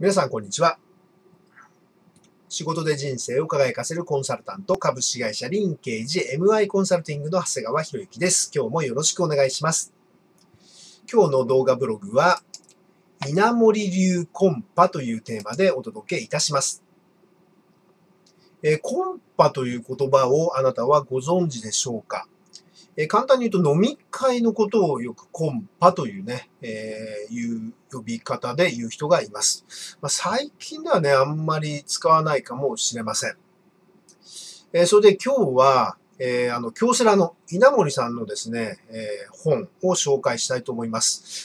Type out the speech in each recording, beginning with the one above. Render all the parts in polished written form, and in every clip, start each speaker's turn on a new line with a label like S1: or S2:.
S1: 皆さん、こんにちは。仕事で人生を輝かせるコンサルタント、株式会社リンケージ MI コンサルティングの長谷川博之です。今日もよろしくお願いします。今日の動画ブログは、稲盛流コンパというテーマでお届けいたします。コンパという言葉をあなたはご存知でしょうか？簡単に言うと飲み会のことをよくコンパというね、いう呼び方で言う人がいます。最近ではね、あんまり使わないかもしれません。それで今日は、京セラの稲盛さんのですね、本を紹介したいと思います。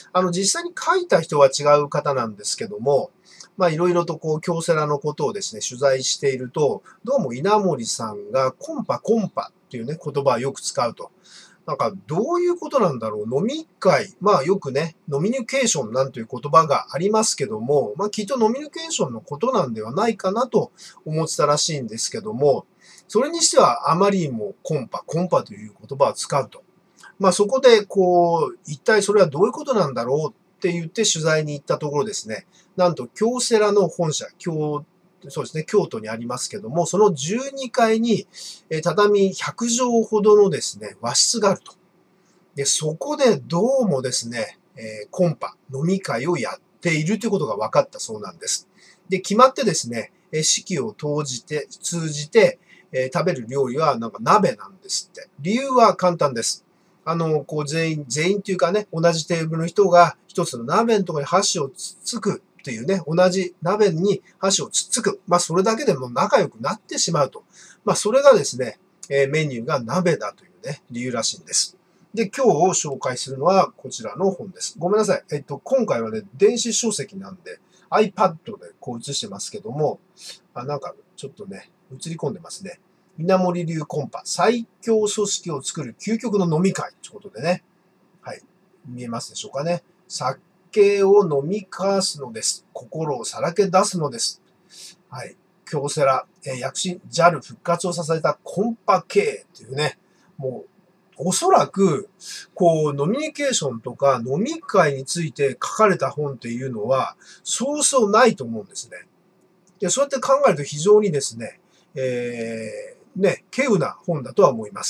S1: 実際に書いた人は違う方なんですけども、いろいろと京セラのことをですね、取材していると、どうも稲盛さんがコンパっていうね、言葉をよく使うと。どういうことなんだろう。飲み会。よくね、ノミニケーションなんていう言葉がありますけども、きっとノミニケーションのことなんではないかなと思ってたらしいんですけども、それにしてはあまりにもコンパという言葉を使うと。そこで、一体それはどういうことなんだろうって言って取材に行ったところですね、なんと京セラの本社、そうですね、京都にありますけども、その12階に、畳100畳ほどのですね、和室があると。で、そこでどうもですね、コンパ、飲み会をやっているということが分かったそうなんです。で、決まってですね、式を通じて、食べる料理は鍋なんですって。理由は簡単です。全員っていうかね、同じテーブルの人が一つの鍋のところに箸をつっつくっていうね、同じ鍋に箸をつっつく。それだけでも仲良くなってしまうと。それがですね、メニューが鍋だというね、理由らしいんです。で、今日紹介するのはこちらの本です。ごめんなさい。今回はね、電子書籍なんで iPad で映してますけども、ちょっとね、映り込んでますね。稲盛流コンパ、最強組織を作る究極の飲み会ということでね。はい。見えますでしょうかね。酒を飲み交わすのです。心をさらけ出すのです。はい。京セラ、躍進 JAL 復活を支えたコンパ経営っていうね、もう、おそらく、ノミニケーションとか飲み会について書かれた本っていうのは、そうそうないと思うんですね。で、そうやって考えると非常にですね、稀有な本だとは思います。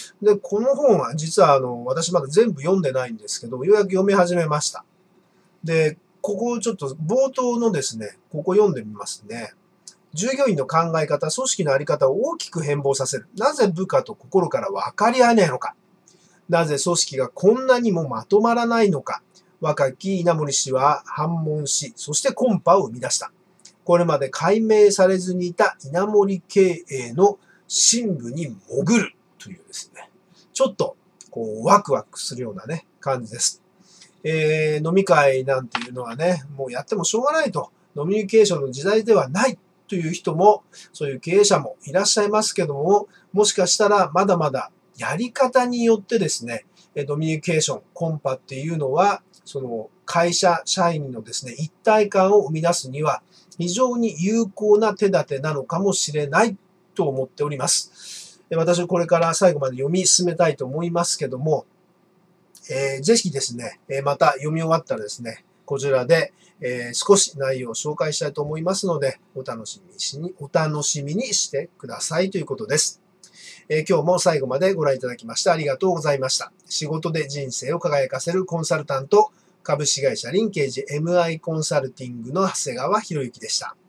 S1: で、この本は実は私まだ全部読んでないんですけど、ようやく読み始めました。で、ここをちょっと冒頭のですね、ここ読んでみますね。従業員の考え方、組織のあり方を大きく変貌させる。なぜ部下と心から分かり合えないのか。なぜ組織がこんなにもまとまらないのか。若き稲盛氏は反問し、そしてコンパを生み出した。これまで解明されずにいた稲盛経営の深部に潜るというですね、ちょっとワクワクするようなね、感じです。飲み会なんていうのはね、もうやってもしょうがないと。飲みニケーションの時代ではないという人も、そういう経営者もいらっしゃいますけども、もしかしたらまだまだやり方によってですね、飲みニケーション、コンパっていうのは、その会社、社員のですね、一体感を生み出すには、非常に有効な手立てなのかもしれないと思っております。私はこれから最後まで読み進めたいと思いますけども、ぜひですね、また読み終わったらですね、こちらで、少し内容を紹介したいと思いますので、お楽しみにしてくださいということです。今日も最後までご覧いただきましてありがとうございました。仕事で人生を輝かせるコンサルタント、株式会社リンケージ MI コンサルティングの長谷川博之でした。